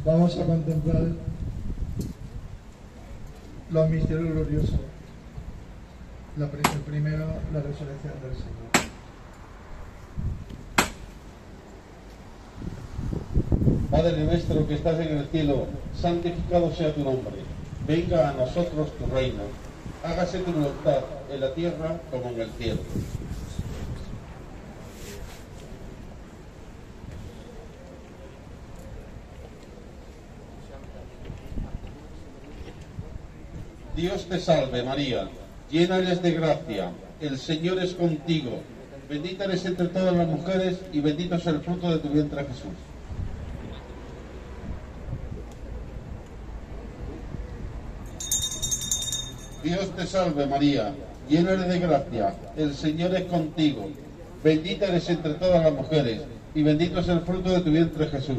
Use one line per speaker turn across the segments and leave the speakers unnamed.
Vamos a contemplar los misterios gloriosos. El primero, la resurrección del Señor.
Padre nuestro que estás en el cielo, santificado sea tu nombre. Venga a nosotros tu reino. Hágase tu voluntad en la tierra como en el cielo. Dios te salve María, llena eres de gracia, el Señor es contigo. Bendita eres entre todas las mujeres y bendito es el fruto de tu vientre Jesús. Dios te salve María, llena eres de gracia, el Señor es contigo. Bendita eres entre todas las mujeres y bendito es el fruto de tu vientre Jesús.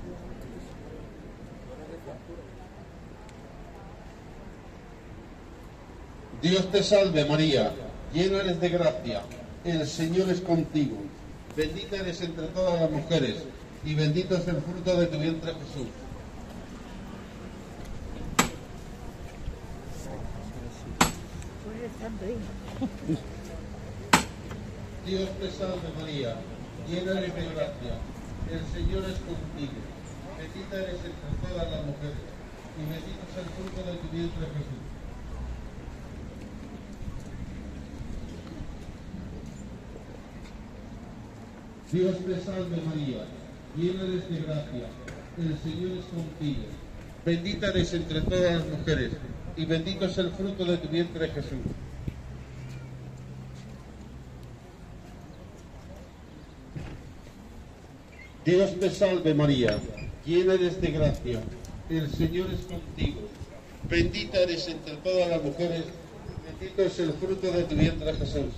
Dios te salve María, llena eres de gracia, el Señor es contigo. Bendita eres entre todas las mujeres y bendito es el fruto de tu vientre Jesús. Dios te salve María, llena eres de gracia, el Señor es contigo. Bendita eres entre todas las mujeres y bendito es el fruto de tu vientre Jesús. Dios te salve María, llena eres de gracia, el Señor es contigo. Bendita eres entre todas las mujeres y bendito es el fruto de tu vientre Jesús. Dios te salve María, llena eres de gracia, el Señor es contigo. Bendita eres entre todas las mujeres, bendito es el fruto de tu vientre Jesús.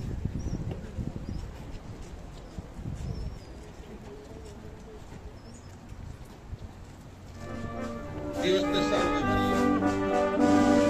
Dios te salve María.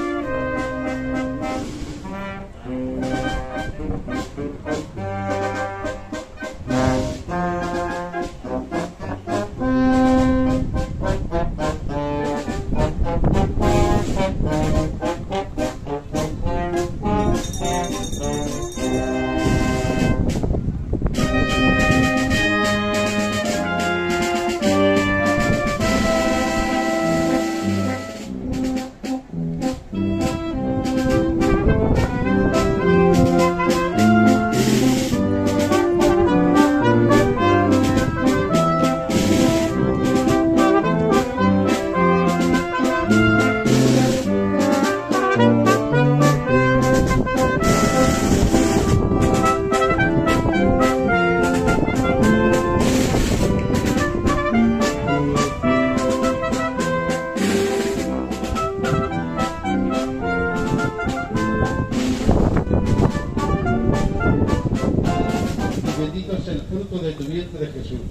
Bendito es el fruto de tu vientre Jesús.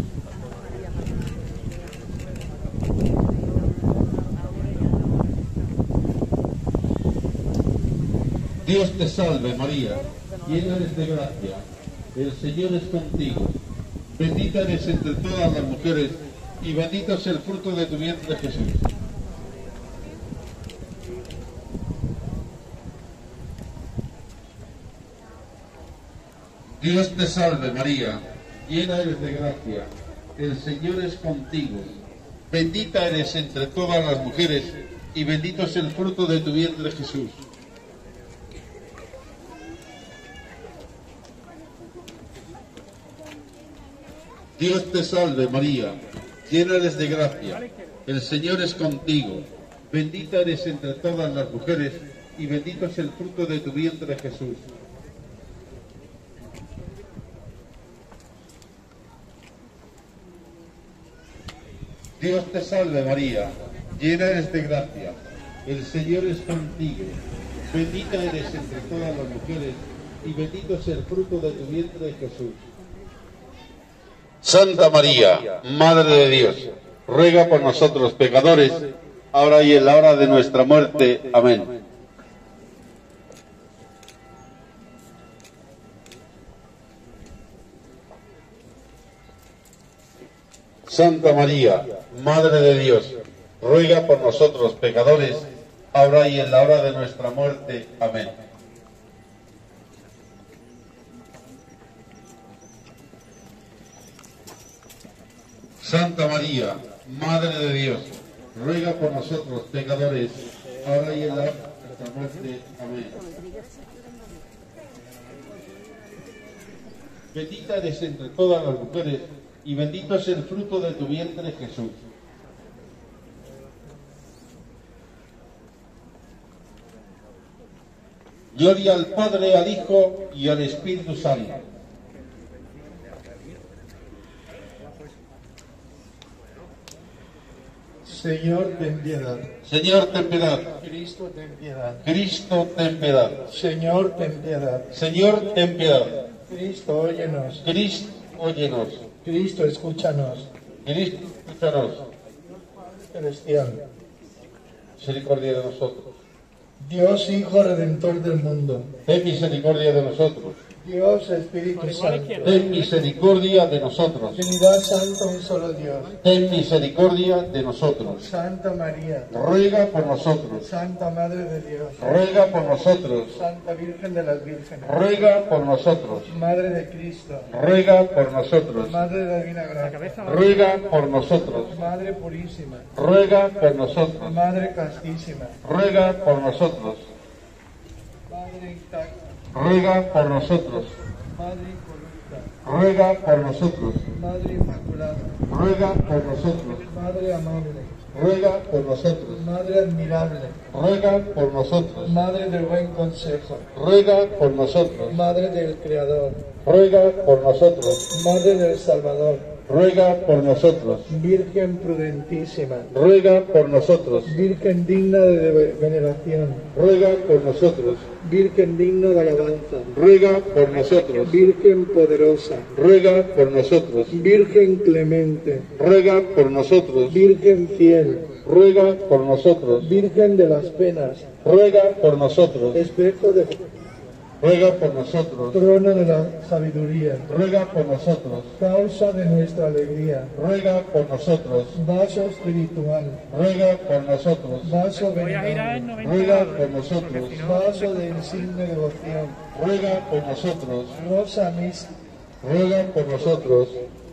Dios te salve María, llena eres de gracia, el Señor es contigo. Bendita eres entre todas las mujeres y bendito es el fruto de tu vientre Jesús. Dios te salve María, llena eres de gracia, el Señor es contigo. Bendita eres entre todas las mujeres y bendito es el fruto de tu vientre Jesús. Dios te salve María, llena eres de gracia, el Señor es contigo. Bendita eres entre todas las mujeres y bendito es el fruto de tu vientre Jesús. Dios te salve María, llena eres de gracia, el Señor es contigo. Bendita eres entre todas las mujeres y bendito es el fruto de tu vientre Jesús. Santa María, Madre de Dios, ruega por nosotros pecadores, ahora y en la hora de nuestra muerte. Amén. Santa María, Madre de Dios, ruega por nosotros pecadores, ahora y en la hora de nuestra muerte. Amén. Santa María, Madre de Dios, ruega por nosotros pecadores, ahora y en la hora de nuestra muerte. Amén. Bendita eres entre todas las mujeres, y bendito es el fruto de tu vientre, Jesús. Gloria al Padre, al Hijo y al Espíritu Santo.
Señor, ten piedad.
Señor, ten piedad.
Cristo, ten piedad.
Cristo, ten piedad.
Señor, ten piedad.
Señor, ten piedad.
Cristo, óyenos.
Cristo, óyenos.
Cristo, escúchanos.
Cristo, escúchanos.
Celestial.
Misericordia de nosotros.
Dios, Hijo Redentor del mundo.
Ten misericordia de nosotros.
Dios, Espíritu Santo.
Ten misericordia de nosotros.
Trinidad Santa, un solo Dios.
Ten misericordia de nosotros.
Santa María.
Ruega por nosotros.
Santa Madre de Dios.
Ruega por nosotros.
Santa Virgen de las Vírgenes.
Ruega por nosotros.
Madre de Cristo.
Ruega por nosotros.
Madre de la Divina Gracia.
Ruega por nosotros.
Madre purísima.
Ruega por nosotros.
Madre castísima.
Ruega por nosotros.
Madre intacta.
Ruega por nosotros.
Madre incorrupta.
Ruega por nosotros.
Madre inmaculada.
Ruega por nosotros.
Madre amable.
Ruega por nosotros.
Madre admirable.
Ruega por nosotros.
Madre del buen consejo.
Ruega por nosotros.
Madre del Creador.
Ruega por nosotros.
Madre del Salvador.
Ruega por nosotros.
Virgen prudentísima.
Ruega por nosotros.
Virgen digna de veneración.
Ruega por nosotros.
Virgen digna de alabanza.
Ruega por nosotros.
Virgen poderosa.
Ruega por nosotros.
Virgen clemente.
Ruega por nosotros.
Virgen fiel.
Ruega por nosotros.
Virgen de las penas.
Ruega por nosotros.
Espejo de
Ruega por nosotros.
trono de la sabiduría.
Ruega por nosotros.
Causa de nuestra alegría.
Ruega por nosotros.
Vaso espiritual.
Ruega por nosotros.
Vaso
Voy a girar en
venerable.
90
Ruega
grados,
por
¿eh?
nosotros.
Porque si no,
Vaso de insigne devoción.
Ruega por nosotros.
Rosa mística.
Ruega por nosotros.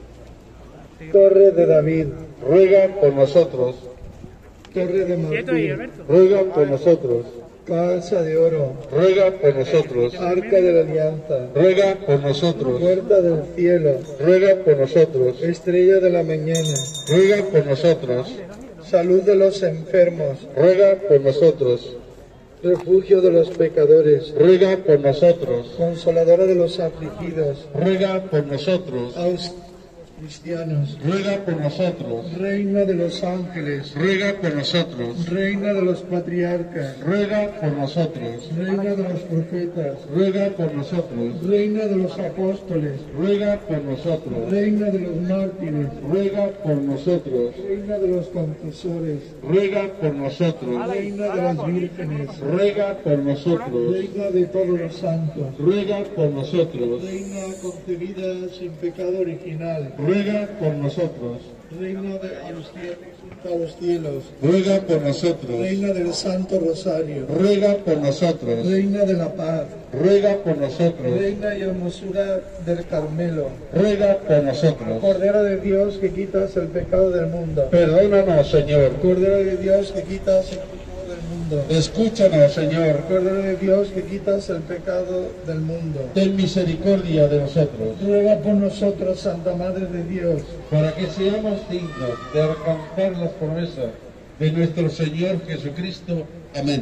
Torre de David.
Ruega por nosotros.
Torre de
quieto ahí,
marfil.
Alberto.
Ruega por nosotros.
Casa de oro.
Ruega por nosotros.
Arca de la alianza.
Ruega por nosotros.
Puerta del cielo.
Ruega por nosotros.
Estrella de la mañana.
Ruega por nosotros.
Salud de los enfermos.
Ruega por nosotros.
Refugio de los pecadores.
Ruega por nosotros.
Consoladora de los afligidos.
Ruega por nosotros.
Cristianos.
Ruega por nosotros.
Reina de los ángeles.
Ruega por nosotros.
Reina de los patriarcas.
Ruega por nosotros.
Reina de los profetas.
Ruega por nosotros.
Reina de los apóstoles.
Ruega por nosotros.
Reina de los mártires.
Ruega por nosotros.
Reina de los confesores.
Ruega por nosotros.
Reina de las vírgenes.
Ruega por nosotros.
Reina de todos los santos.
Ruega por nosotros.
Reina concebida sin pecado original.
Ruega por nosotros.
Reina de los cielos.
Ruega por nosotros.
Reina del Santo Rosario.
Ruega por nosotros.
Reina de la paz.
Ruega por nosotros.
Reina y hermosura del Carmelo.
Ruega por nosotros.
Cordero de Dios que quitas el pecado del mundo.
Perdónanos, Señor.
Cordero de Dios que quitas el pecado del mundo.
Escúchanos, Señor.
Cordero de Dios que quitas el pecado del mundo.
Ten misericordia de nosotros,
Ruega por nosotros, Santa Madre de Dios,
para que seamos dignos de alcanzar las promesas de nuestro Señor Jesucristo. Amén.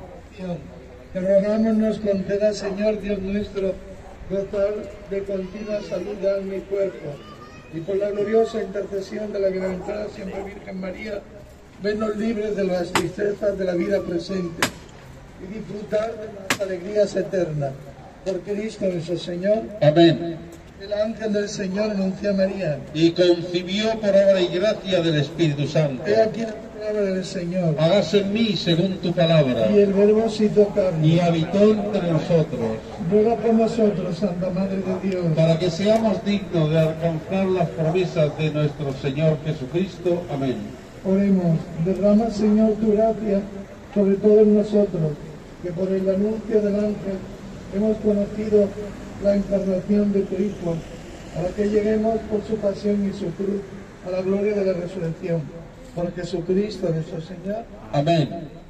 Te rogamos nos conceda, Señor Dios nuestro, gozar de continua salud de alma y cuerpo, y por la gloriosa intercesión de la bienaventurada siempre Virgen María, vennos libres de las tristezas de la vida presente y disfrutar de las alegrías eternas. Por Cristo nuestro Señor.
Amén.
El ángel del Señor anunció a María.
Y concibió por obra y gracia del Espíritu Santo.
He aquí la palabra del Señor.
Hágase en mí según tu palabra.
Y el Verbo se hizo carne.
Y habitó entre nosotros.
Ruega por nosotros, Santa Madre de Dios,
Para que seamos dignos de alcanzar las promesas de nuestro Señor Jesucristo. Amén.
oremos. Derrama, Señor, tu gracia sobre todos nosotros, que por el anuncio del ángel hemos conocido la encarnación de tu Hijo, para que lleguemos por su pasión y su cruz a la gloria de la resurrección. Por Jesucristo nuestro Señor.
Amén.